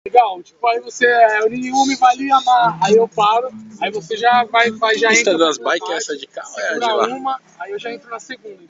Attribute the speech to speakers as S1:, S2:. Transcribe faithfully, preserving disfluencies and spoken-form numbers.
S1: Legal, tipo, aí você, o nenhum me vai lhe amar, aí eu paro, aí você já vai, vai já
S2: Pista
S1: entra
S2: das
S1: na
S2: bikes é
S1: parte,
S2: essa de carro ou é a de
S1: segura
S2: lá?
S1: uma, aí eu já entro na segunda.